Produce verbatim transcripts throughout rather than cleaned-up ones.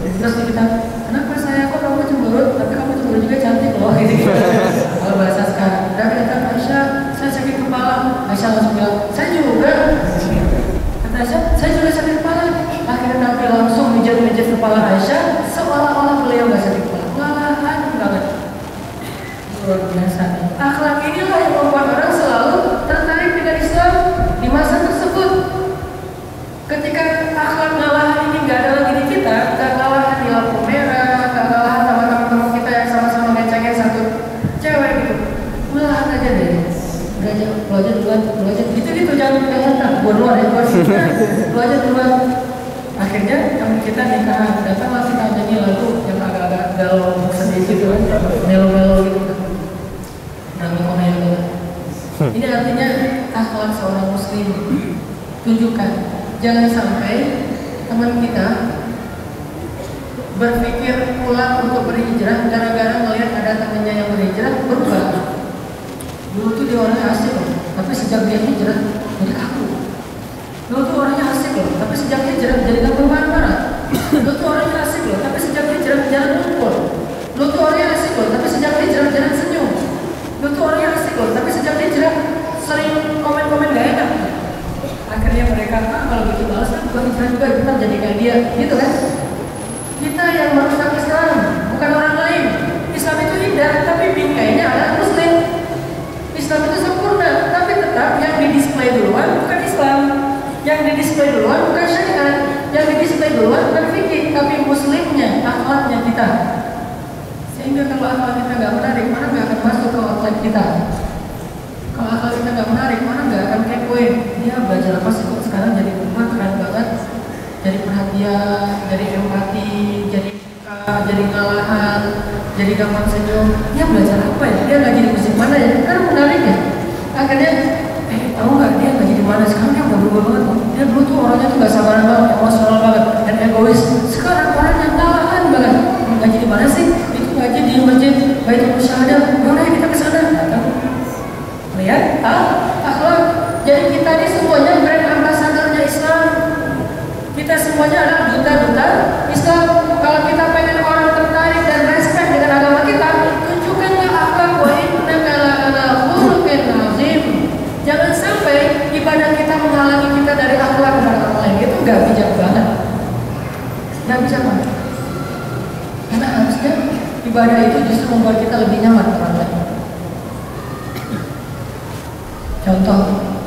Terus kita, kenapa saya kok kamu cemberut? Tapi kamu cemberut juga cantik loh. Gitu. Kalau bahasa sekarang, dan kata Aisyah, saya sakit kepala. Aisyah langsung bilang, saya juga. Kata Aisyah, saya juga sakit kepala. Akhirnya Nabi langsung mijat-mijat kepala Aisyah, seolah-olah beliau nggak sakit kepala. Malahan banget. Luar biasa. Akhlak inilah yang membuat orang selalu tertarik dengan Islam di masa tersebut. Ketika akhlak ngalahan ini nggak ada lagi di kita, nggak ngalahan di lampu merah, nggak ngalahan sama teman-teman kita yang sama-sama ngecengin satu cewek gitu, ngalahan aja deh. Nggak aja, lu aja duluan, lu aja gitu-gitu, jangan jangan tak, gua duluan ya, gua sih, lu aja duluan. Akhirnya teman kita nikah, datanglah kita nyanyi lagu yang agak-agak galau sedih gitu kan, melo-melo gitu. Ini artinya akhlak seorang muslim. Tunjukkan, jangan sampai teman kita berpikir pulang untuk berhijrah gara-gara melihat ada temannya yang berhijrah berubah. Dulu tuh dia orangnya asik loh, tapi sejak dia hijrah jadi kaku. Dulu tuh orangnya asik loh, tapi sejak hijrah jadi gak marah-marah. Dulu tuh orangnya asik loh, tapi sejak hijrah jalan ngumpul. Dulu tuh orangnya asik loh, tapi sejak hijrah jalan senyum. Dulu tuh orangnya asik loh, tapi sejak hijrah sering komen-komen gak enak. Akhirnya mereka, ah kalau gitu balas kan bukan hijrah juga, kita jadi kayak dia, gitu kan? Kita yang merusak Islam, bukan orang lain. Islam itu indah, tapi bingkainya adalah Muslim. Islam itu sempurna, tapi tetap yang didisplay duluan bukan Islam, yang didisplay duluan bukan syariat, yang didisplay duluan bukan fikih, tapi Muslimnya, akhlaknya kita. Sehingga kalau akhlak kita nggak menarik, mana nggak akan masuk ke akhlak kita. Kalau akhlak kita nggak menarik, mana nggak akan kepoin. Dia belajar apa sih kok sekarang jadi umat keren banget, jadi perhatian, jadi empati, jadi peka, jadi ngalahan, jadi gampang senyum. Dia belajar apa ya? Dia lagi di musik mana ya? Kan menarik ya. Akhirnya, eh tahu nggak dia lagi di mana sekarang? Dia udah berubah banget. Dia dulu tuh orangnya tuh nggak sabaran banget, emosional banget, dan egois. Sekarang orangnya ngalahan banget. Ngaji di mana sih? Itu ngaji di masjid Baitul Musyahadah. Boleh kita ke sana? Lihat, ah, akhlak. Jadi kita ini semuanya brand ambasadornya Islam. Kita semuanya adalah duta-duta Islam. Kalau kita pengen orang tertarik dan respect dengan agama kita, tunjukkanlah akhlak. Wa innaka la'ala khuluqin azim. Jangan sampai ibadah kita menghalangi kita dari akhlak kepada orang lain. Itu gak bijak banget. Gak bijak banget. Karena harusnya ibadah itu justru membuat kita lebih nyaman orang lain. Contoh,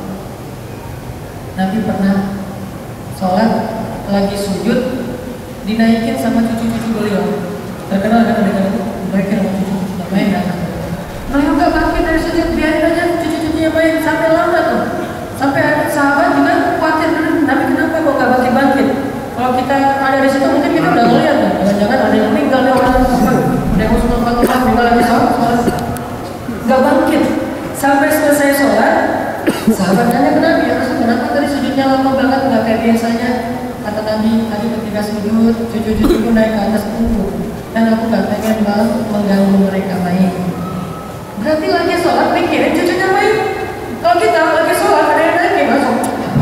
Nabi pernah sholat lagi sujud dinaikin sama cucu-cucu beliau. Terkenal kan dengan itu, dinaikin sama cucu-cucu namanya anak. Beliau nggak bangkit dari sujud, biarin aja cucu-cucunya main sampai lama tuh. Sampai ada sahabat juga khawatir, Nabi kenapa kok nggak bangkit-bangkit? Kalau kita ada di situ mungkin kita udah ngeliat kan, jangan-jangan ada yang meninggal nih orang, ada yang usul Fatihah meninggal lagi sholat, nggak bangkit. Sampai selesai sholat, sahabat nanya ke Nabi, ya Rasul, kenapa tadi sujudnya lama banget, nggak kayak biasanya? Kata Nabi, tadi ketika sujud, cucu-cucuku naik ke atas punggung, dan aku nggak pengen banget mengganggu mereka main. Berarti lagi sholat mikirin cucunya main. Kalau kita lagi sholat ada yang naik, masuk.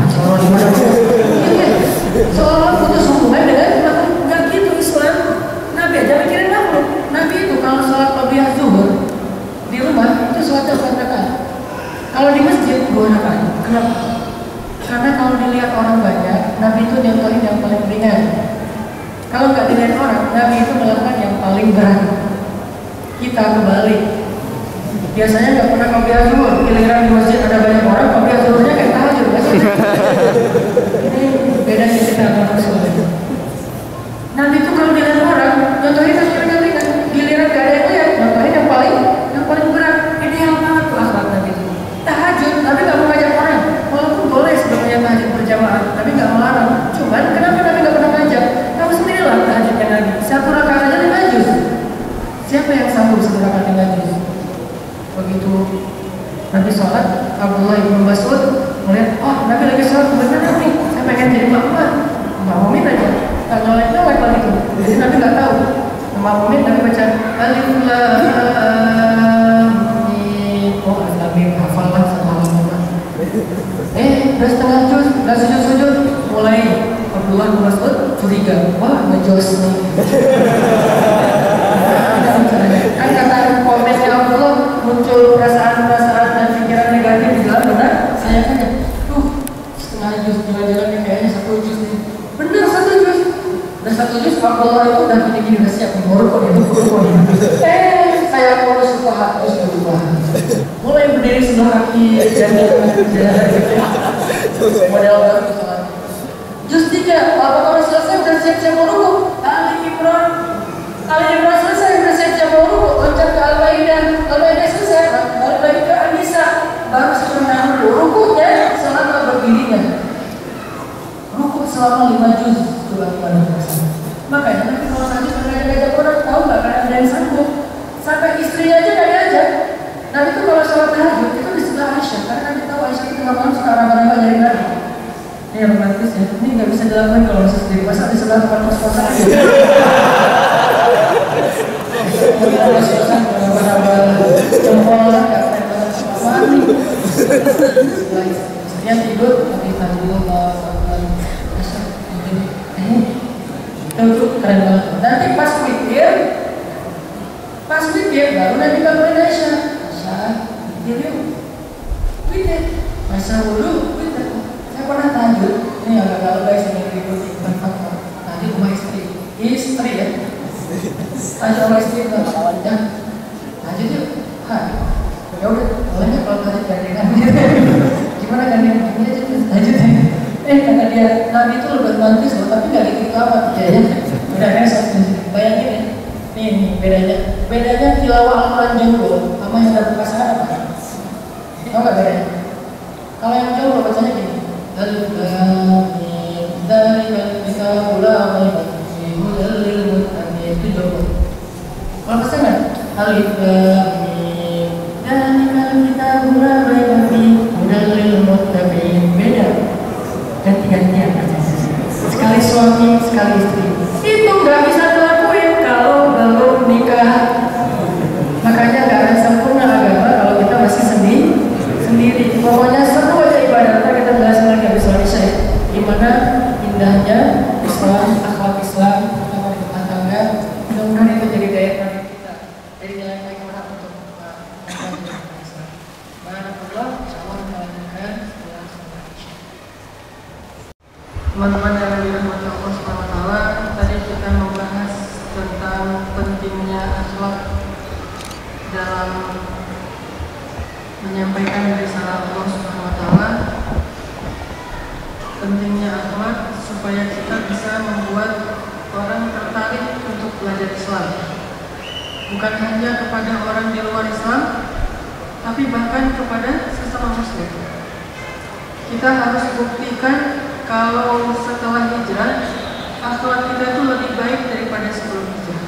Seolah putus hubungan dengan nggak gitu Islam. Nabi aja mikirin aku. Nabi itu kalau sholat qobliyah zuhur di rumah itu sholatnya empat rakaat. Kalau di masjid dua rakaat. Kenapa? Karena kalau dilihat orang banyak, Nabi itu nyontohin yang paling ringan. Kalau nggak dilihat orang, Nabi itu melakukan yang paling berat. Kita kebalik. Biasanya nggak pernah qobliyah zuhur. Giliran di masjid ada banyak orang, qobliyah zuhurnya kayak tahajud. Ini beda cerita dengan Rasul. Nabi itu kalau dilihat orang, nyontohin yang ringan-ringan. Giliran nggak ada yang lihat, nyontohin yang paling yang paling berat. Ini yang banget tuh akhlak Nabi itu. Tahajud, Nabi nggak mau ngajak orang. Walaupun boleh sebenarnya tahajud berjamaah, tapi nggak melarang. Cuman kenapa Nabi nggak pernah ngajak? Kamu sendiri lah tahajudnya Nabi. Satu rakaat aja lima juz. Siapa yang sanggup satu rakaat lima juz? Begitu Nabi sholat, Abdullah bin Mas'ud melihat, oh Nabi lagi sholat, benar nih. Saya pengen jadi makmum, makmumin aja. Nggak nyolek-nyolek lagi tuh. Jadi Nabi nggak tahu. Makmumin Nabi baca Alif Lam Mim. Oh Alif Lam Mim hafal lah sama lama. Eh, udah setengah juz, udah sujud-sujud, mulai Abdullah bin Mas'ud curiga, wah ngejos nih. Kan kata komennya Allah muncul perasaan-perasaan dan pikiran negatif di dalam benak saya kan ya, tuh setengah jus jalan-jalan kayaknya satu jus nih, bener satu jus, dan satu jus Allah itu udah gini-gini udah siap ngorok kok itu eh saya kalau suka terus berubah, mulai berdiri sebelah kaki dan model baru misalnya. Jus tiga, Al-Baqarah selesai udah siap-siap mau rukuk. Ali Imran, Ali Imran selesai udah siap-siap mau rukuk. Loncat ke Al-Maidah, Al-Maidah selesai, balik lagi ke An-Nisa, baru setengah dulu rukuknya selama berdirinya. Rukuk selama lima juz coba gimana rasanya. Makanya nanti kalau nanti ada ngajak orang tahu nggak kan ada yang sanggup sampai istrinya aja nggak diajak. Nabi itu kalau sholat tahajud itu di sebelah Aisyah karena nanti tahu Aisyah itu nggak malam suka ramah-ramah dari Nabi. Ini romantis ya, ini nggak bisa dilakukan kalau masih sendiri, masa di sebelah tempat kos-kosan aja. Ada kos-kosan, beberapa jempol, nggak ada apa-apaan nih. Istrinya tidur, tapi tahajud, itu keren banget. Nanti pas mikir, pas mikir, baru nanti bangunin Aisyah. Aisyah, mikir yuk, mikir, masa dulu, mikir. Saya pernah tahajud, ini agak-agak lebay sih mengikuti Ibn Fatwa. Tadi rumah istri, istri ya. Tahajud rumah istri itu awalnya tahajud yuk, ha, ya udah, awalnya kalau tahajud gandengan. Gimana gandengan? Ini aja tahajud ya. Eh kata dia, Nabi itu lebih romantis loh, tapi nggak gitu amat ya. Udah besok, bayangin ya. Nih, nih bedanya, bedanya tilawah Al-Quran jomblo sama yang ada pasangan apa? Tahu nggak bedanya? Kalau yang jomblo bacanya gini. Alif Lam Mim Dzalikal Kitabu la raiba fihi hudal lil muttaqin, itu jomblo. Kalau pasangan Alif Lam Mim Dzalikal Kitabu la raiba fihi hudal lil muttaqin, beda. Ganti-gantian sekali suami sekali istri. Itu nggak bisa dilakuin kalau belum nikah. Makanya nggak akan sempurna agama kalau kita masih sendiri. Sendiri. Pokoknya seru aja ibadah. Kita bahas lagi habis Isya ya. Gimana indahnya Islam, akhlak Islam, terutama di rumah tangga. Mudah-mudahan itu jadi daya tarik kita, jadi jalan yang berat untuk mengembangkan Islam. Barakallah, insyaallah kita lanjutkan setelah sholat Isya. Teman-teman yang dirahmati Allah Subhanahu wa taala, tadi kita membahas tentang pentingnya akhlak dalam menyampaikan risalah Allah Subhanahu wa taala. Pentingnya akhlak supaya kita bisa membuat orang tertarik untuk belajar Islam. Bukan hanya kepada orang di luar Islam, tapi bahkan kepada sesama muslim. Kita harus buktikan kalau setelah hijrah akhlak kita itu lebih baik daripada sebelum hijrah.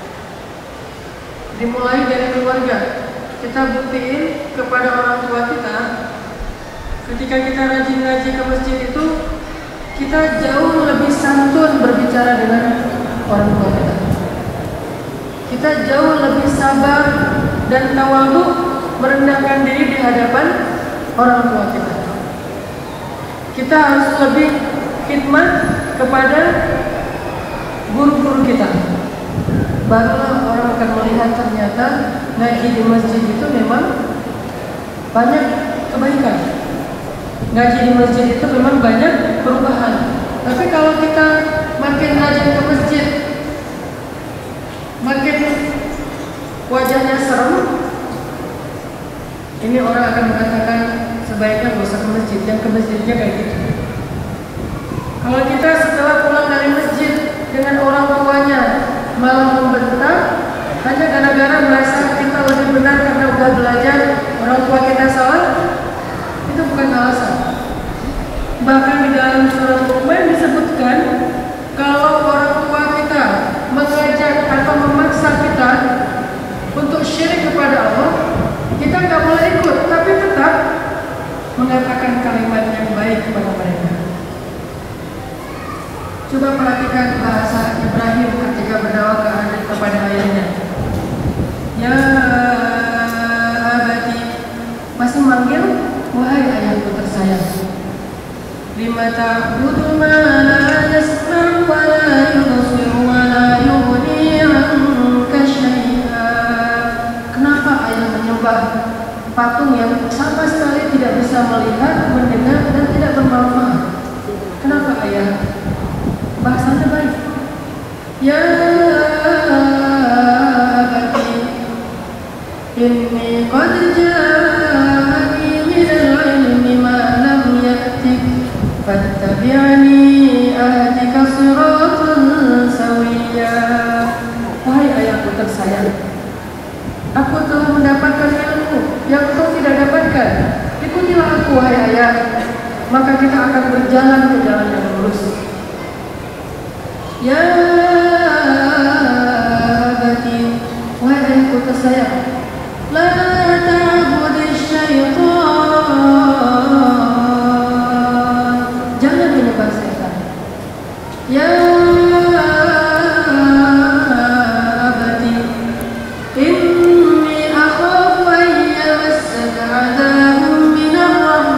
Dimulai dari keluarga. Kita buktiin kepada orang tua kita. Ketika kita rajin ngaji ke masjid itu, kita jauh lebih santun berbicara dengan orang tua kita. Kita jauh lebih sabar dan tawadhu merendahkan diri di hadapan orang tua kita. Kita harus lebih khidmat kepada guru-guru kita. Barulah orang akan melihat ternyata ngaji di masjid itu memang banyak kebaikan. Ngaji di masjid itu memang banyak perubahan. Tapi kalau kita makin rajin ke masjid, makin wajahnya serem, ini orang akan mengatakan sebaiknya gak usah ke masjid, yang ke masjidnya kayak gitu. Kalau kita setelah pulang dari masjid dengan orang tuanya malah membentak hanya gara-gara merasa kita lebih benar karena udah belajar, orang tua kita salah, itu bukan alasan. Bahkan di dalam surat Luqman disebutkan kalau orang tua kita mengajak atau memaksa kita untuk syirik kepada Allah, kita nggak boleh ikut, tapi tetap mengatakan kalimat yang baik kepada mereka. Coba perhatikan bahasa Ibrahim ketika berdakwah ke adik kepada ayahnya. Ya abati, masih manggil, wahai ayahku tersayang. Lima ta'budu ma la yasma' wa la Ya abati inni qad ja'ani minal ilmi ma lam ya'tik fattabi'ni ahdika siratan sawiyya. Wahai ayahku tersayang, aku telah mendapatkan ilmu yang kau tidak dapatkan. Ikutilah aku wahai ayah, maka kita akan berjalan ke jalan yang lurus. Ya abati, wahai ayahku tersayang, la ta'budish syaitan, jangan menyembah setan. Ya abati, inni akhafu an yamassaka 'adzabun minar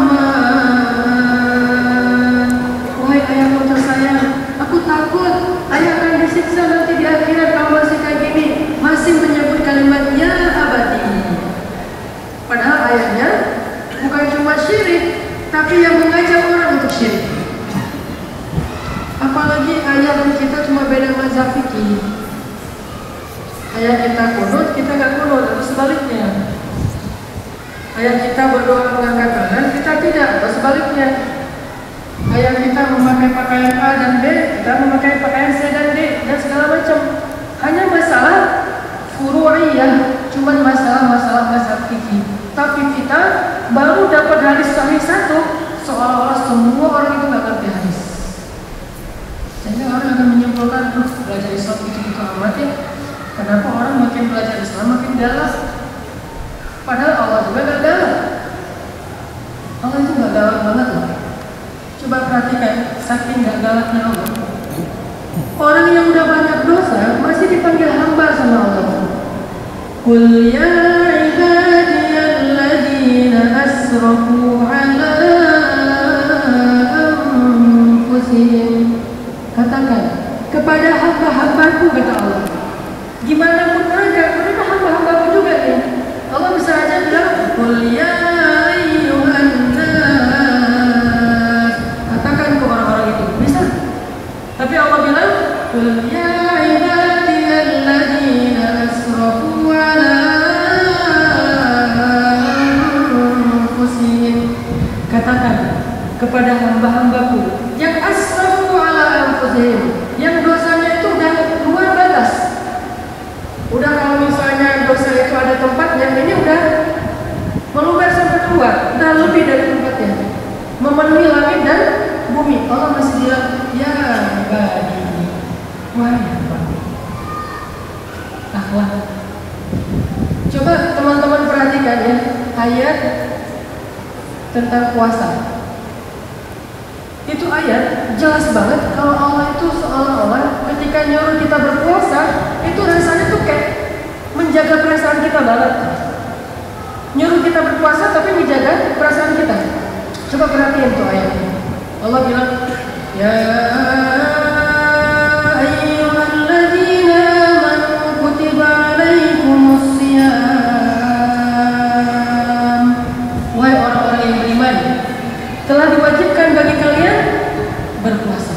rahman. Wahai ayahku tersayang, aku takut ayah akan disiksa nanti di akhirat. Kamu masih kayak gini, masih menyebut kalimat ya abadi. Padahal ayahnya bukan cuma syirik, tapi yang mengajak orang untuk syirik. Apalagi ayah dan kita cuma beda mazhab fikih. Ayah kita kunut, kita nggak kunut, atau sebaliknya. Ayah kita berdoa mengangkat tangan, kita tidak, atau sebaliknya. Ayah kita memakai pakaian A dan B, kita memakai pakaian C dan D, dan segala macam. Hanya masalah furu'iyah, cuma masalah-masalah mazhab fikih. Tapi kita baru dapat hadis sahih satu, seolah-olah semua orang itu nggak ngerti hadis. Sehingga orang akan menyimpulkan, terus belajar Islam itu-itu amat ya. Kenapa orang makin belajar Islam makin galak? Padahal Allah juga gak galak. Allah itu gak galak banget loh. Coba perhatikan, saking gak galaknya Allah. Orang yang udah banyak dosa masih dipanggil hamba sama Allah. Qul ya ibadiyalladzina asrafu ala anfusihim. Katakan kepada hamba-hambaku, kata Allah. Gimana pun aja, mereka hamba-hambaku juga nih. Allah bisa aja bilang, Qul ya ayyuhan nas. Katakan ke orang-orang itu, bisa. Tapi Allah bilang, Qul ya ibadiyalladzina asrafu ala anfusihim. Katakan kepada hamba-hambaku yang asrafu ala anfusihim, yang dosanya itu udah luar batas. Udah kalau misalnya dosa itu ada tempatnya, ini udah meluber sampai keluar, udah lebih dari tempatnya, memenuhi langit dan bumi. Allah masih bilang, ya ibadi, wahai hambaku. Akhlak. Coba teman-teman perhatikan ya, ayat tentang puasa. Itu ayat jelas banget kalau Allah itu seolah-olah ketika nyuruh kita berpuasa, itu rasanya tuh kayak menjaga perasaan kita banget. Nyuruh kita berpuasa tapi menjaga perasaan kita. Coba perhatiin tuh ayatnya. Allah bilang, ya ayyuhalladzina amanu kutiba alaikumusiyam. Wahai orang-orang yang beriman, telah diwajibkan bagi kalian berpuasa.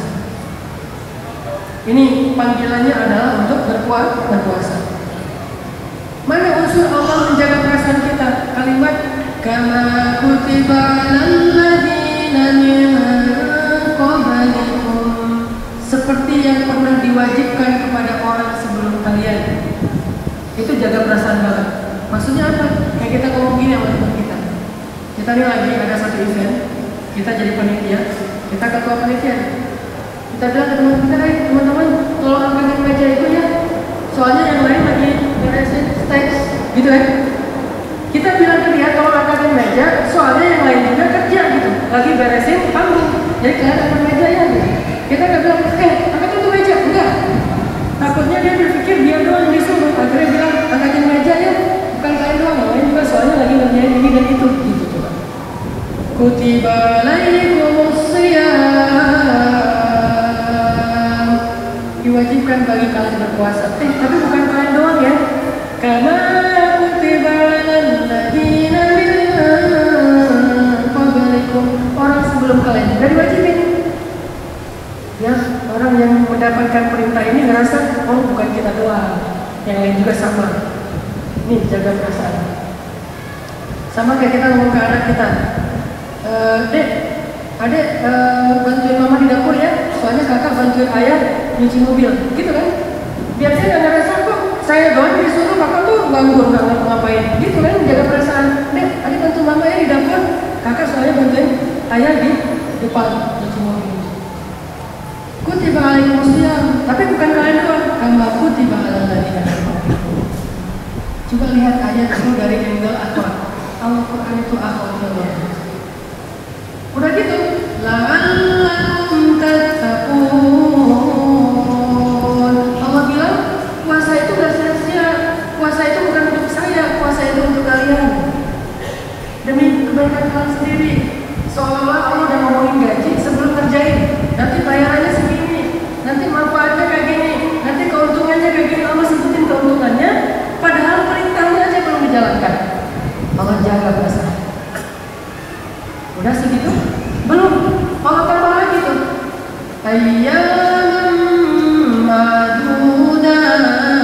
Ini panggilannya adalah untuk berpuasa. berpuasa. Mana unsur Allah menjaga perasaan kita? Kalimat kama kutiba alal ladzina min qablikum, seperti yang pernah diwajibkan kepada orang sebelum kalian. Itu jaga perasaan banget. Maksudnya apa? Kayak kita ngomong gini sama teman kita. Kita ini lagi ada satu event, kita jadi panitia, kita ketua panitia. Kita bilang ke teman kita, hey, teman-teman, tolong angkatin meja itu ya. Soalnya yang lain lagi beresin stage, gitu kan? Kita bilang ke dia, tolong angkatin meja, soalnya yang lain juga kerja gitu, lagi beresin panggung. Jadi kalian angkat meja ya gitu. Kita nggak bilang, eh, angkatin tuh meja, enggak. Takutnya dia berpikir dia doang yang disuruh. Akhirnya bilang, angkatin meja ya, bukan kalian doang, yang lain juga soalnya lagi ngerjain ini dan itu, gitu coba. Kutiba alaikumusiyam, diwajibkan bagi kalian berpuasa. Eh, tapi bukan kalian doang ya. Kama kutiba alal ladzina min qablikum, orang sebelum kalian juga diwajibin. Ya, orang orang yang mendapatkan perintah ini ngerasa, oh bukan kita doang, yang lain juga sama. Ini jaga perasaan. Sama kayak kita ngomong ke anak kita, e, dek, adek e, bantuin mama di dapur ya, soalnya kakak bantuin ayah nyuci mobil, gitu kan? Biar dia nggak ngerasa kok saya doang disuruh, kakak tuh nganggur nggak ngapa-ngapain, gitu kan? Jaga perasaan. Dek, adek bantu mama ya di dapur, kakak soalnya bantuin ayah di depan nyuci mobil. Kutiba alaikumusiyam, tapi bukan kalian doang, kama kutiba alal ladzina min qablikum. Coba lihat ayat itu dari angle akhwat. Al-Quran itu akhwatnya luar biasa. Udah gitu, la'allakum tattaqun. Allah bilang puasa itu gak sia-sia. Puasa itu bukan untuk saya, puasa itu untuk kalian. Demi kebaikan kalian sendiri. Seolah-olah Allah udah ngomongin gaji sebelum kerjain. Nanti bayarannya segini, nanti manfaatnya kayak gini, nanti keuntungannya kayak gini. Allah sebutin keuntungannya, padahal perintahnya aja belum dijalankan. Allah jaga perasaan. Udah segitu? Belum. Allah tambah lagi tuh. Ayyaman ma'dudat.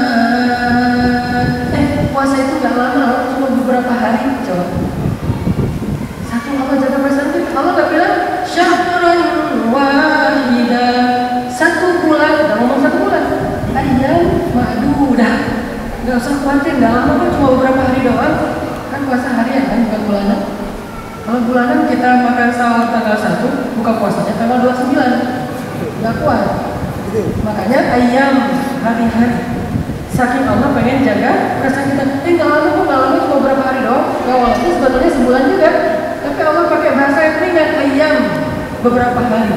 Eh, puasa itu gak lama, cuma beberapa hari. Coba. Satu Allah jaga perasaan itu. Allah gak bilang syahran wahida. Satu bulan. Gak ngomong satu bulan. Ayyam ma'dudat. Gak usah khawatir, gak lama kok, cuma beberapa hari doang. Kan puasa harian kan, bukan bulanan. Kalau bulanan kita makan sahur tanggal satu, buka puasanya tanggal dua puluh sembilan. Gak kuat. Makanya ayam hari-hari. Saking Allah pengen jaga rasa kita. Eh gak lama kok, gak lama cuma beberapa hari doang. Gak walaupun sebetulnya sebulan juga. Tapi Allah pakai bahasa yang ringan, ayam beberapa hari.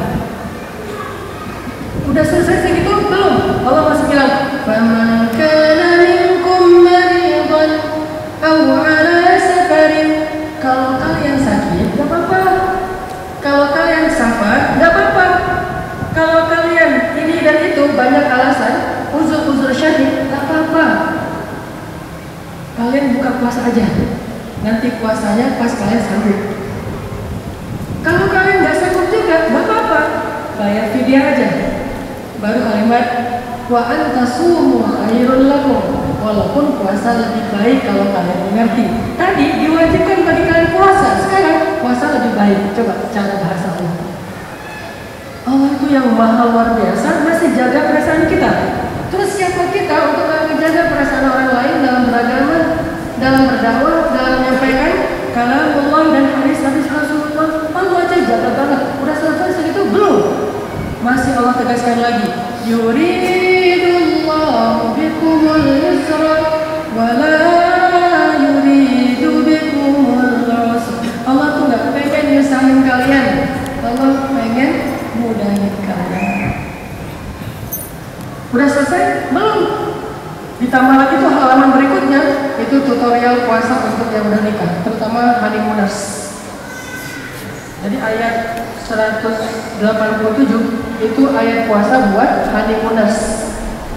Udah selesai segitu? Belum. Allah masih bilang, "Faman kana minkum maridan aw ala safarin." Kalau kalian sakit, gak apa-apa. Kalau kalian safar, gak apa-apa. Kalau kalian ini dan itu banyak alasan, uzur-uzur syahid, gak apa-apa. Kalian buka puasa aja. Nanti puasanya pas kalian sanggup. Kalau kalian gak sanggup juga, gak apa-apa. Bayar fidyah aja. Baru kalimat wa antasumu khairul lakum. Walaupun puasa lebih baik kalau kalian mengerti. Tadi diwajibkan bagi kalian puasa, sekarang puasa lebih baik. Coba cara bahasa Allah. Allah itu yang maha luar biasa, masih jaga perasaan kita. Terus siapa kita untuk menjaga perasaan orang lain dalam beragama, dalam berdakwah, dalam menyampaikan kalam Allah dan hadis-hadis Rasulullah? Allah aja jaga banget. Udah selesai segitu? Belum. Masih Allah tegaskan lagi. Yuridullahu bikumul yusra wa la yuridu bikumul usra. Allah tuh gak pengen nyusahin kalian. Allah pengen mudahin kalian. Udah selesai? Belum. Ditambah lagi tuh halaman berikutnya, itu tutorial puasa untuk yang udah nikah, terutama honeymooners. Jadi ayat seratus delapan puluh tujuh itu ayat puasa buat honeymooners.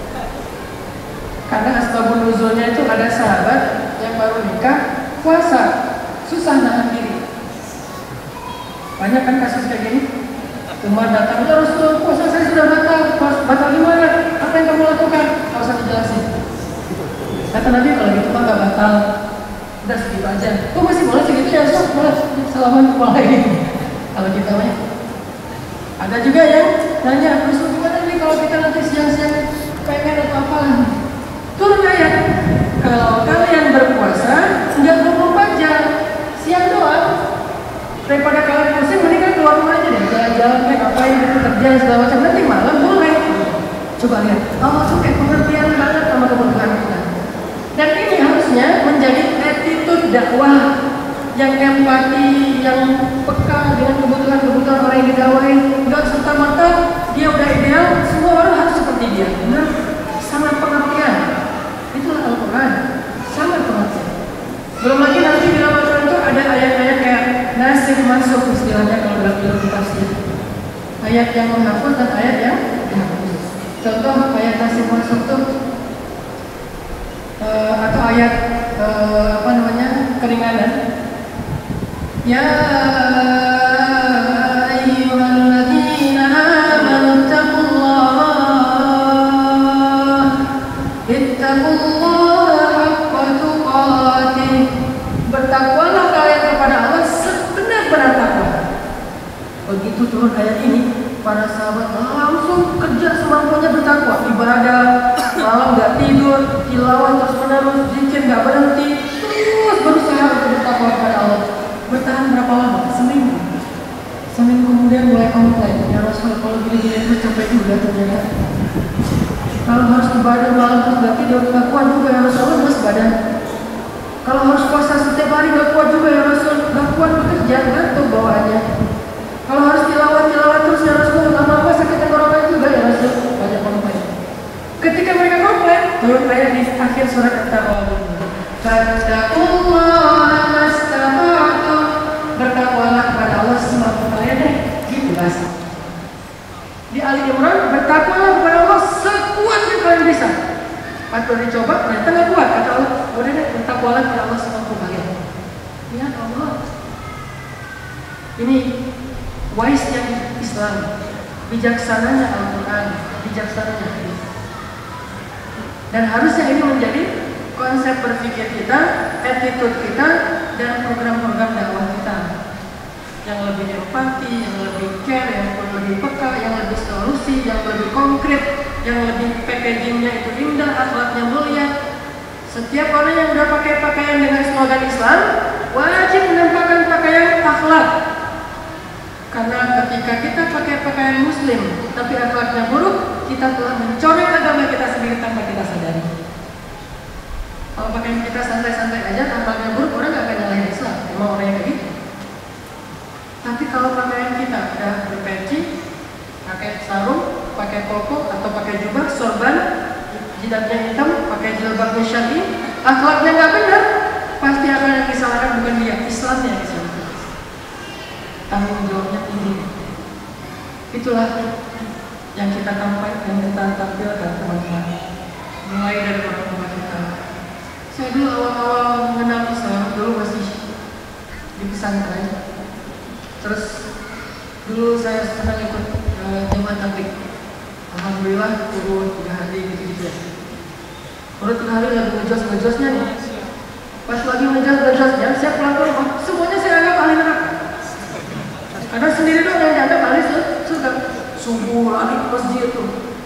Karena asbabun nuzulnya itu ada sahabat yang baru nikah puasa, susah nahan diri. Banyak kan kasus kayak gini. Umar datang, ya Rasulullah, puasa saya sudah batal. Batal gimana? Apa yang kamu lakukan? Gak usah dijelasin. Kata Nabi, kalau gitu mah gak batal. Udah segitu aja. Kok masih boleh segitu ya? So, boleh. Salaman mulai gitu. Kalau kita mah. Ada juga yang nanya, Rasul gimana nih kalau kita nanti siang-siang pengen atau apa? Turun ayat. Kalau kalian berpuasa, nggak dua puluh empat jam, siang doang. Daripada kalian pusing, mending kan keluar rumah aja deh, jalan-jalan kayak ngapain gitu, kerja segala macam. Nanti malam boleh. Coba lihat, Allah tuh kayak pengertian banget sama kebutuhan kita. Dan ini harusnya menjadi attitude dakwah yang empati, yang peka dengan kebutuhan-kebutuhan orang yang didakwain. Enggak serta-merta dia udah ideal, semua orang harus seperti dia. Benar? Sangat pengertian. Itulah Al-Quran. Sangat pengertian. Belum lagi nanti di dalam Al-Quran itu ada ayat-ayat kayak nasib masuk istilahnya kalau dalam ilmu tafsir. Ayat yang menghapus dan ayat yang dihapus. Contoh ayat nasib masuk tuh uh, atau ayat uh, apa namanya keringanan. Ya ayyuhalladzina amanu taqullaha Fattaqullaha haqqa tuqatih. Bertakwalah kalian kepada Allah sebenar-benar takwa. Begitu turun ayat ini, para sahabat langsung kerja semampunya bertakwa, ibadah, malam nggak tidur, tilawah terus menerus, zikir nggak berhenti, terus berusaha untuk bertakwa kepada Allah. Bertahan berapa lama? Seminggu. Seminggu kemudian mulai komplain, ya Rasul, kalau gini-gini terus capek juga ternyata. Kalau harus ibadah malam terus nggak tidur nggak kuat juga ya Rasul, mas badan. Kalau harus puasa setiap hari nggak kuat juga ya Rasul, nggak kuat bekerja, gantung bawaannya. Kalau harus tilawah-tilawah terus ya Rasul, lama-lama sakit tenggorokan juga ya Rasul, banyak komplain. Ketika mereka komplain, turun ayat di akhir surat At-Tawabun. Fattaqullaha mastata'tum. Bertakwalah kepada Allah semampu kalian deh, gitu bahasa. Di Ali Imran, bertakwalah kepada Allah sekuat yang kalian bisa. Pas udah dicoba, ternyata nggak kuat, kata Allah, udah deh, bertakwalah kepada Allah semampu kalian. Lihat Allah. Ini wise-nya Islam, bijaksananya Al-Quran, bijaksananya hadis. Dan harusnya ini menjadi konsep berpikir kita, attitude kita, dan program-program dakwah kita. Yang lebih empati, yang lebih care, yang lebih peka, yang lebih solusi, yang lebih konkret, yang lebih packagingnya itu indah, akhlaknya mulia. Setiap orang yang udah pakai pakaian dengan slogan Islam, wajib menampakkan pakaian akhlak. Karena ketika kita pakai pakaian muslim tapi akhlaknya buruk, kita telah mencoreng agama kita sendiri tanpa kita sadari. Kalau pakaian kita santai-santai aja, akhlaknya buruk, orang gak akan nyalahin Islam. Emang orangnya kayak gitu. Tapi kalau pakaian kita udah berpeci, pakai sarung, pakai koko atau pakai jubah, sorban, jidatnya hitam, pakai jilbabnya syar'i, akhlaknya gak benar, pasti akan yang disalahkan bukan dia, Islamnya yang disalahkan. Tanggung jawabnya tinggi. Itulah yang kita tampilkan, yang kita tampilkan teman-teman. Mulai dari orang tua kita. Saya dulu awal-awal mengenal Islam, dulu masih di pesantren. Terus dulu saya senang ikut uh, jemaah tabligh. Alhamdulillah turun tiga hari gitu-gitu ya. Turun tiga hari lagi ngejos-ngejosnya nih. Pas lagi ngejos-ngejosnya, saya pulang ke rumah, semuanya saya anggap ahli neraka. Karena sendiri doang yang dianggap ahli surga. Subuh lari ke masjid itu.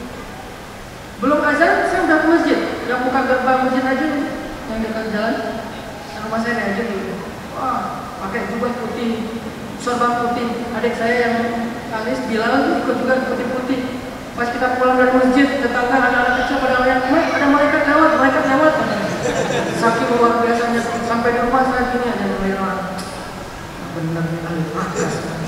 Belum azan, saya udah ke masjid. Yang buka gerbang masjid aja, yang dekat jalan. Rumah saya diajak dulu. Wah, pakai jubah putih, sorban putih. Adik saya yang alis Bilal ikut juga putih-putih. Pas kita pulang dari masjid, tetangga anak-anak kecil pada lihat, "Mak, ada malaikat lewat, malaikat lewat." Saking luar biasanya, sampai di rumah saya gini aja mulai orang. Benar nih ahli neraka.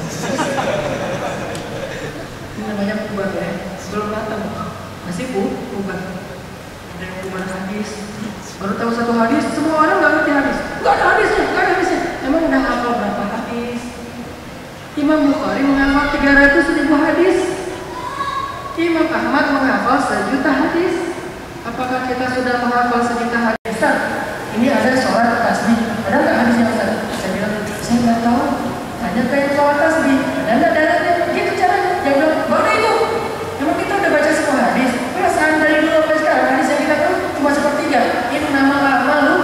Ini namanya kubat ya, belum datang. Masih bu, kubat. Ada yang kubat hadis. Baru tahu satu hadis, semua orang nggak ngerti hadis. Nggak ada hadisnya, nggak ada hadisnya. Emang udah hafal berapa hadis? Imam Bukhari menghafal tiga ratus ribu hadis. Imam Ahmad menghafal sejuta hadis. Apakah kita sudah menghafal sejuta hadis? Ini ada sholat tasbih. Ada nggak hadisnya Ustaz? Saya bilang, saya nggak tahu. Tanya ke yang sholat tasbih. Ada nggak dalilnya? Gitu caranya. Dia bilang, baru itu. Emang kita udah baca semua hadis. Perasaan dari dulu sampai sekarang hadis yang kita tahu cuma sepertiga. Ini nama lama lu.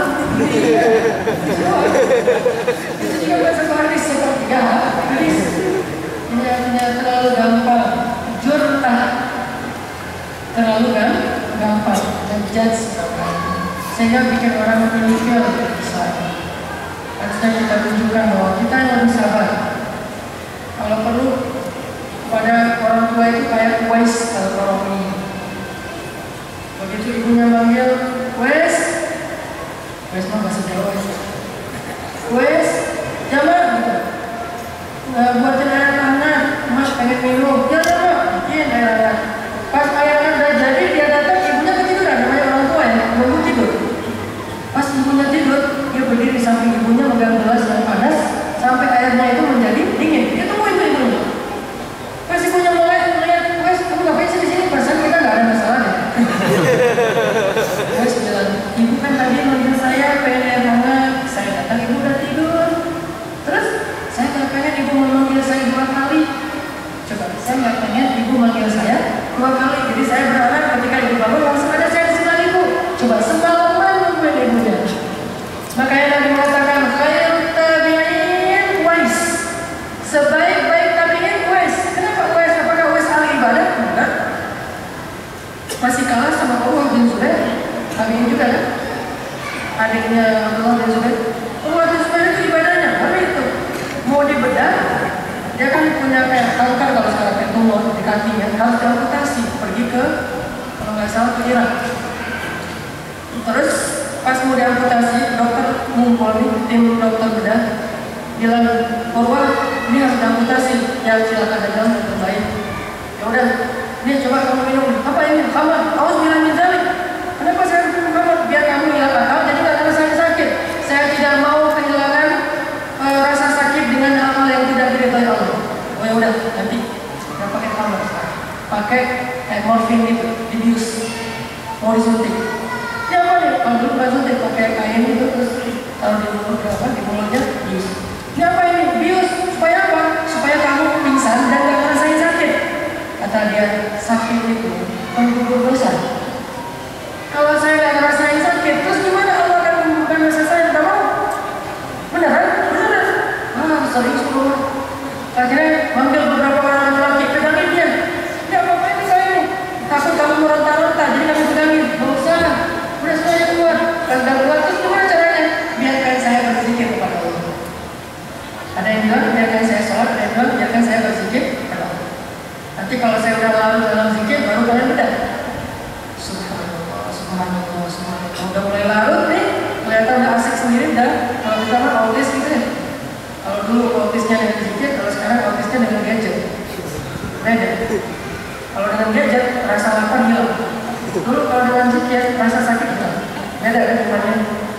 Itu juga bahasa hadis sepertiga hadis. Ini artinya terlalu gampang. Jurtah. Terlalu kan? Gampang. Dan judge. Sehingga bikin orang menilai Islam. Harusnya kita tunjukkan bahwa kita yang lebih sabar. Kalau perlu pada orang tua itu kayak Wes kalau ini. Begitu ibunya manggil Wes, Wes mah bahasa Jawa ya. Wes, Jamal gitu. Nggak buatin air hangat, Mas pengen minum. Ya sama, bikin air hangat. Pas air hangat udah jadi dia datang, ibunya ketiduran, namanya orang tua ya, nunggu tidur. Pas ibunya tidur, dia berdiri di samping ibunya megang gelas yang panas sampai airnya itu menjadi dingin. Dia tungguin tuh ibunya. Pas ibunya mulai melihat, Wes, kamu ngapain sih di sini? Perasaan kita nggak ada masalah deh. Wes bilang, ibu kan tadi manggil saya pengen air hangat. juga kan? Adiknya Abdullah bin Zubair. Abdullah bin Zubair itu ibadahnya, apa itu? Mau dibedah, dia kan punya kayak kanker kalau sekarang kayak tumor di kakinya, harus diamputasi, pergi ke kalau nggak salah ke Irak. Terus pas mau diamputasi, dokter ngumpul nih, tim dokter bedah, bilang, Urwah, ini harus diamputasi, ya silakan aja yang terbaik. Ya udah, ini coba kamu minum. Apa ini? Khamar. Awas bilang minzalik. Kenapa saya minum khamar? Biar kamu hilang akal, jadi nggak ngerasain sakit. Saya tidak mau kehilangan uh, rasa sakit dengan hal-hal yang tidak diridhoi Allah. Oh ya udah, nanti nggak pakai khamar sekarang. Pakai eh, morfin itu, dibius, mau disuntik. Ya apa nih? Kalau dulu nggak suntik, pakai kain itu terus taruh di mulut apa? Di mulutnya bius. Ini apa ini? Bius. Supaya apa? Supaya kamu pingsan dan nggak ngerasain sakit. Kata dia, sakit itu penggugur dosa. Kalau saya nggak ngerasain sakit, terus gimana Allah akan menggugurkan dosa saya? Tidak mau. Beneran? Beneran. Ah, serius loh. Akhirnya manggil beberapa orang laki-laki, pegangin dia. Ini apa-apain nih saya ini? Takut kamu meronta-ronta, jadi kami pegangin. Nggak usah. Udah semuanya keluar. Kalau keluar, terus gimana caranya? Biarkan saya berzikir kepada Allah. Ada yang bilang, biarkan saya sholat. Ada yang bilang, biarkan saya berzikir kepada Allah. Nanti kalau saya udah larut dalam zikir, baru kalian bedah. Subhanallah, subhanallah, subhanallah. Udah mulai larut nih, kelihatan udah asik sendiri dah. Kalau kita mah autis gitu ya. Kalau dulu autisnya dengan zikir, kalau sekarang autisnya dengan gadget. Beda. Kalau dengan gadget, rasa lapar hilang. Dulu kalau dengan zikir, rasa sakit hilang. Beda kan semuanya.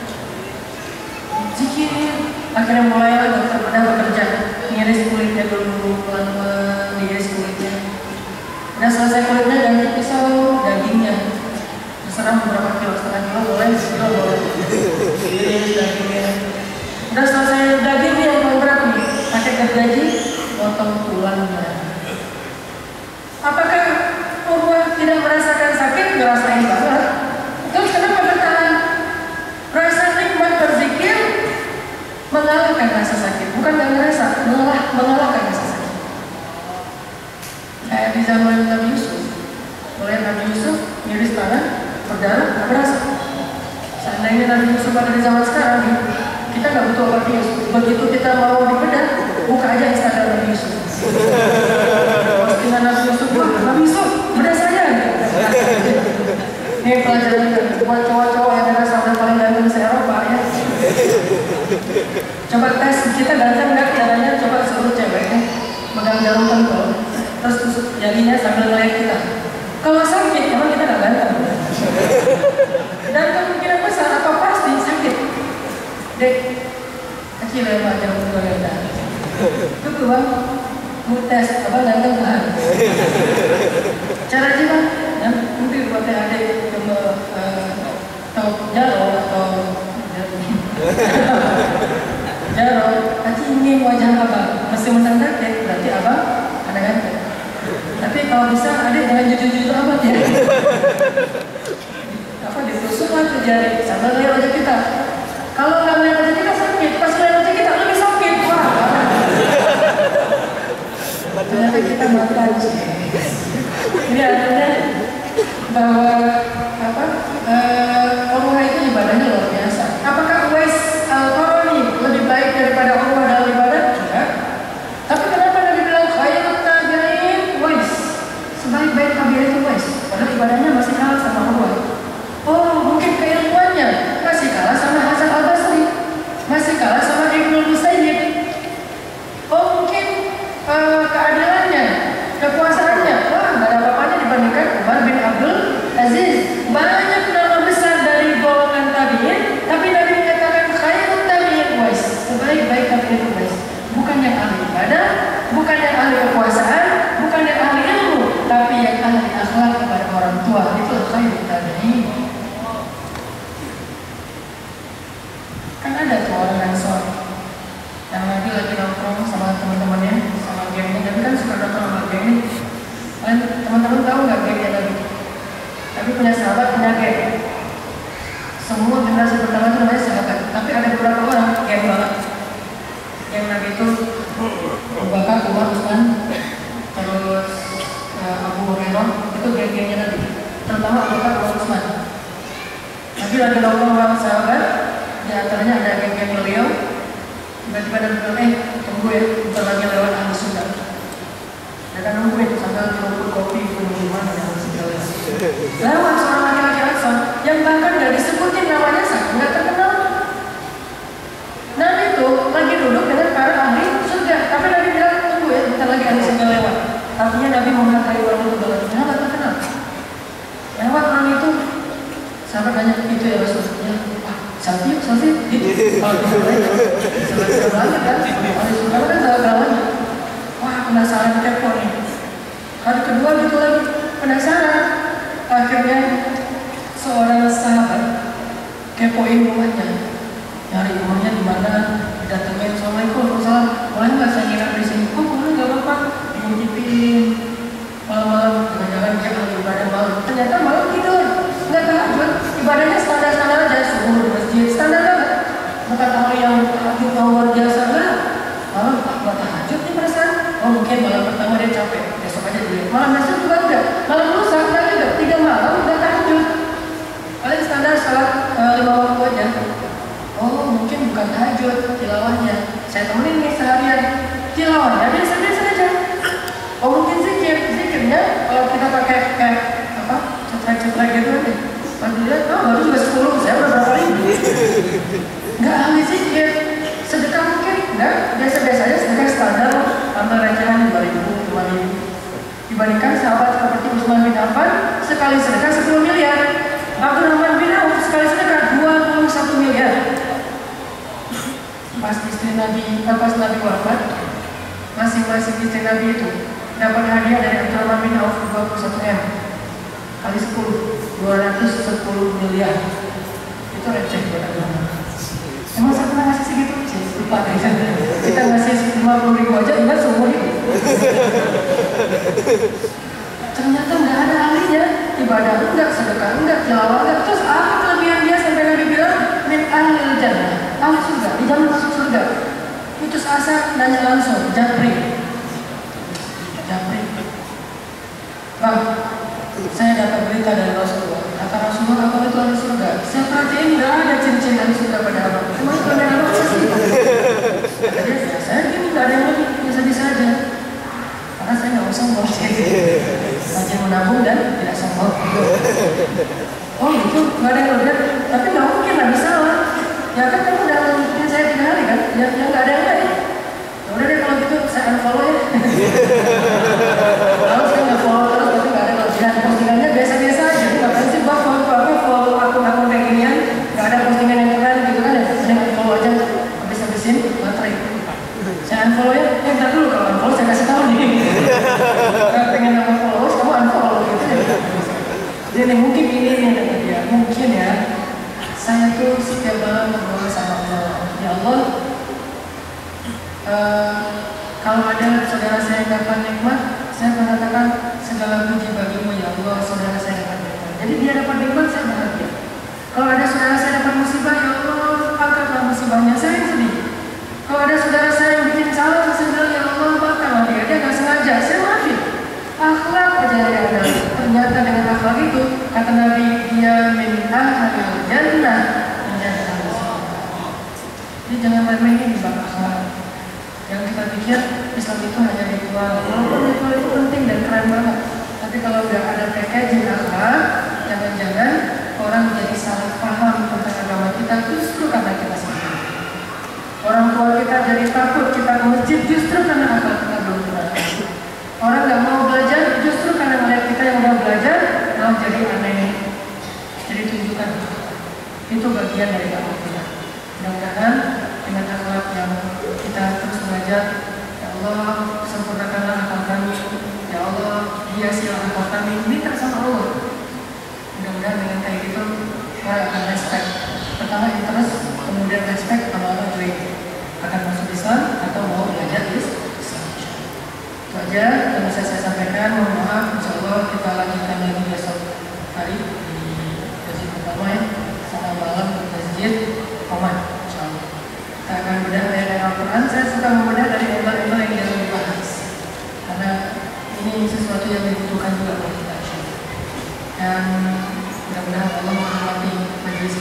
Zikir, akhirnya mulailah dokter bedah bekerja. Ngiris kulitnya dulu, pelan-pelan diiris kulitnya. Udah selesai kulitnya, ganti pisau dagingnya. Terserah beberapa kilo, setengah kilo boleh, sekilo boleh. Iris dagingnya. Udah selesai dagingnya yang paling berat nih, pakai gergaji, potong tulangnya. Apakah Urwah tidak merasakan sakit? Ngerasain banget. Terus kenapa bertahan? Rasa nikmat berzikir mengalahkan rasa sakit, bukan nggak ngerasa, mengalah, mengalahkan rasa sakit. Kayak di zaman Nabi Yusuf, mulai Nabi Yusuf ngiris tangan, berdarah, nggak berasa. Seandainya Nabi Yusuf ada di zaman sekarang nih, kita nggak butuh obat bius. Begitu kita mau dibedah, buka aja Instagram Nabi Yusuf. Postingan Nabi Yusuf, wah Nabi Yusuf, bedah saya. Ini pelajaran buat cowok-cowok yang merasa udah paling ganteng se-Eropa ya. Coba tes kita ganteng nggak? Caranya coba suruh ceweknya megang jarum pentol, terus tusuk jarinya sambil ngeliat kita. Kalau sakit, emang kita nggak ganteng. Dan kemungkinan besar atau pasti sakit. Dek, kecil ya pak jarum pentol kita. Itu bang, mau tes apa ganteng kan? Cara gimana? Dan mungkin buat adik coba atau jaro atau jaro, nanti ingin wajah abang mesti mentang sakit, berarti abang ada ganteng. Tapi kalau bisa adik jangan jujur-jujur amat ya. Apa ditusuk lah tuh jari sambil lihat wajah kita. Kalau nggak lihat wajah kita sakit, pas lihat wajah kita lebih sakit. Wah, ternyata kita makan. Ini artinya bahwa apa uh, Allah itu ibadahnya luar biasa. Apakah Uwais Al-Qarni lebih baik daripada Allah dalam ibadah? Tidak. Tapi kenapa Nabi bilang khairut tabi'in Uwais? Sebaik-baik tabi'in itu Uwais. Padahal ibadahnya masih kalah sama Allah. Oh, mungkin keilmuannya masih kalah sama Hasan Al-Basri, masih kalah sama Ibnu Musayyib. Oh, mungkin uh, keadilannya, kekuasaannya, wah nggak ada apa-apanya dibandingkan Umar bin Abdul Aziz. Banyak nama besar dari golongan tabi'in, tapi Nabi mengatakan khairut tabi'in Uwais, sebaik-baik tabi'in Uwais. Bukan yang ahli ibadah, bukan yang ahli kekuasaan, bukan yang ahli ilmu, tapi yang ahli akhlak kepada orang tua. Itu khairut tabi'in. Kan ada tuh orang yang soleh, yang Nabi lagi nongkrong sama teman-temannya, sama gengnya. Nabi kan suka nongkrong sama gengnya. Teman-teman tahu nggak gengnya Nabi? Tapi punya sahabat, punya geng. Semua generasi pertama itu namanya sahabat. Tapi ada beberapa orang geng banget. Yang Nabi itu Abu Bakar, Umar, Utsman, terus uh, Abu Hurairah, itu geng-gengnya Nabi. Terutama Abu Bakar, Umar, Utsman. Nah, Nabi lagi nongkrong sama sahabat, di antaranya ada geng-geng beliau. Tiba-tiba Nabi bilang, eh tunggu ya, bentar lagi lewat ahli surga. Mereka nungguin sambil ngeruput kopi, minuman dan segala. Lewat seorang laki-laki Ansor yang bahkan nggak disebutin namanya, sangat nggak terkenal. Nabi itu lagi duduk dengan para ahli surga, tapi Nabi bilang tunggu ya, bentar lagi ahli surga lewat. Artinya Nabi menghargai orang itu banget, kenapa terkenal? Lewat orang itu, sahabat tanya itu ya Rasulullah, ah selfie, selfie, gitu. Kalau di surga, selfie banget kan? Ahli surga kan galak-galaknya. Wah penasaran kepo nih. Hari kedua gitu lagi penasaran. Akhirnya seorang sahabat kepoin rumahnya, nyari rumahnya di mana, didatengin, assalamualaikum, salam, boleh nggak saya nginap di sini? Oh boleh, nggak apa-apa. Diintipin malam-malam, jangan-jangan dia ahli ibadah malam. Ternyata malam tidur, nggak tahajud. Ibadahnya standar-standar aja, subuh di masjid, standar banget. Bukan ahli yang tahajud luar biasa nggak. Malam buat tahajud nih perasaan. Oh mungkin malam pertama dia capek, besok aja dulu. Malam besok juga enggak, malam lusa enggak juga. Tiga malam udah tahajud. Paling standar salat uh, lima waktu aja. Oh mungkin bukan tahajud, tilawahnya. Saya temenin nih seharian. Tilawahnya biasa-biasa aja. Oh mungkin zikir, zikirnya kalau kita pakai kayak apa, cetrek-cetrek gitu aja. Pas dilihat, oh baru juga sepuluh, saya udah berapa ribu. Enggak ahli zikir. Sedekah mungkin enggak, biasa-biasa aja, sedekah standar, tambah recehan dua ribu, lima ribu. Dibandingkan sahabat seperti Utsman bin Affan, sekali sedekah sepuluh miliar. Abdurrahman bin Auf sekali sedekah dua puluh satu miliar. Pas istri Nabi, pas Nabi wafat, masing-masing istri Nabi itu dapat hadiah dari Abdurrahman bin Auf dua puluh satu M kali sepuluh, dua ratus sepuluh miliar. Itu receh buat Abdurrahman. Emang saya pernah ngasih segitu? Saya lupa deh. Kita ngasih lima puluh ribu aja, ingat seumur hidup. Ternyata nggak ada ahlinya. Ibadah enggak, sedekah enggak, tilawah enggak. Terus apa kelebihan dia sampai Nabi bilang min ahlil jannah, ahli surga, dijamin masuk surga. Putus asa, nanya langsung, Japri. Japri. Bang, saya dapat berita dari Rasulullah. Kata Rasulullah, apa itu ahli surga? Saya perhatiin nggak ada cincin ahli surga pada abang. Emang itu ada apa sih? Kata dia, ya, saya gini nggak ada yang lebih, bisa-bisa aja. Karena saya nggak usah sombong. Rajin menabung dan tidak sombong. Oh itu nggak ada yang lebih, tapi nggak mungkin lah bisa lah. Ya kan kamu udah ngikutin saya tiga hari kan? Ya nggak ada yang lain. Ya udah deh kalau gitu saya unfollow ya. Kalau saya nggak follow terus, tapi nggak ada kelebihan. Postingannya biasa-biasa aja. Ngapain sih buat follow apa follow akun-akun kayak ginian? Nggak ada postingan yang keren gitu kan? Ya mending unfollow aja. Habis-habisin baterai. Saya unfollow ya. Eh bentar dulu, kalau unfollow saya kasih tahu nih. Kalau pengen nambah followers, kamu unfollow gitu ya. Jadi mungkin ini nih ya, mungkin ya. Saya tuh setiap malam berdoa sama Allah. Ya Allah, uh, kalau ada saudara saya yang dapat nikmat, saya mengatakan segala puji bagimu ya Allah, saudara saya dapat nikmat. Jadi dia dapat nikmat, saya bahagia. Kalau ada saudara saya dapat musibah, ya Allah, angkatlah musibahnya, saya yang sedih. Kalau ada saudara saya yang bikin salah, saya bilang ya Allah, maafkanlah dia, dia nggak sengaja, saya maafin. Akhlak aja yang ada. Ternyata dengan akhlak itu, kata Nabi, dia min ahlil jannah. Jadi jangan main-mainin bang akhlak. Yang kita pikir Islam itu hanya ritual. Walaupun ritual itu penting dan keren banget. Tapi kalau udah ada packaging akhlak, jangan-jangan orang menjadi salah paham tentang agama kita justru karena kita sendiri. Orang tua kita jadi takut kita ke masjid justru karena akhlak kita belum benar. Orang nggak mau belajar justru karena melihat kita yang udah belajar malah jadi aneh. Jadi tunjukkan itu bagian dari dakwah kita. Mudah-mudahan dengan akhlak yang kita terus belajar, ya Allah sempurnakanlah akal kami, ya Allah hiasilah akal kami, minta sama Allah. Mudah-mudahan dengan kayak gitu orang akan respect. Pertama interest, kemudian respect kalau orang juga akan masuk Islam atau mau belajar Islam. Itu aja yang bisa saya sampaikan. Mohon maaf, insya Allah kita lanjutkan lagi besok hari di sesi pertama ya, sana malam di masjid Oman. Insya Allah kita akan bedah dari Al-Quran. Saya suka membedah dari angle-angle yang jarang dibahas karena ini sesuatu yang dibutuhkan juga oleh kita. Dan mudah-mudahan Allah merahmati majelis kita.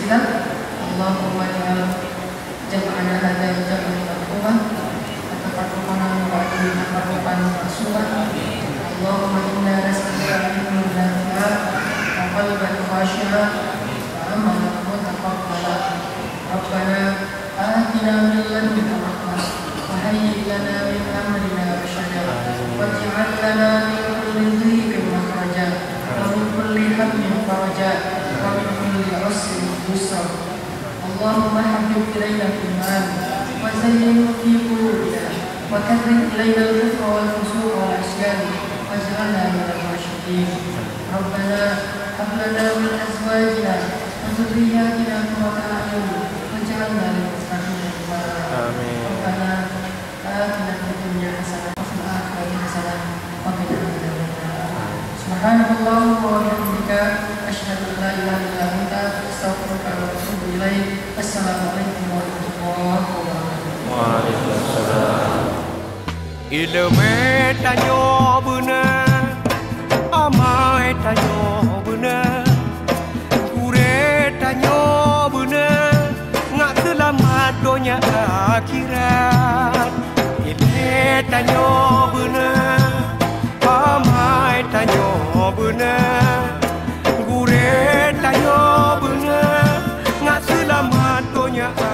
Islam. Allahumma ja'al jam'ana hadza jam'an marhuman wa tafarruqana min ba'dihi tafarruqan ma'suman. Allahumma inna nas'aluka ilman nafi'an wa qalban khashi'an wa amalan mutaqabbalan. Rabbana atina min ladunka rahmah wa hayyi' lana min amrina rashada waj'al lana min kulli dhiqin makhraja wa min kulli hammin faraja wa min kulli usrin yusra. Allahumma habbib ilayna al-iman wa zayyinhu fi qulubina wa karrih ilayna al-kufra wal fusuqa wal 'isyan waj'alna minal rasyidin. Rabbana hab lana min azwajina wa dhurriyyatina qurrata a'yun waj'alna lil muttaqina imama. Amin. Rabbana atina fid dunya hasanah wa fil akhirati hasanah wa qina adzabannar. Subhanallah wa bihamdika asyhadu an la ilaha illa anta astaghfiruka wa atubu ilaik. Assalamualaikum warahmatullahi wabarakatuh. Waalaikumsalam. Ilmu tanyo benar, amai tanyo benar, kure tanyo benar, ngak selamat dunia akhirat. Ilmu tanyo benar, amai tanyo benar, kure tanyo benar, ngak selamat dunia akhirat.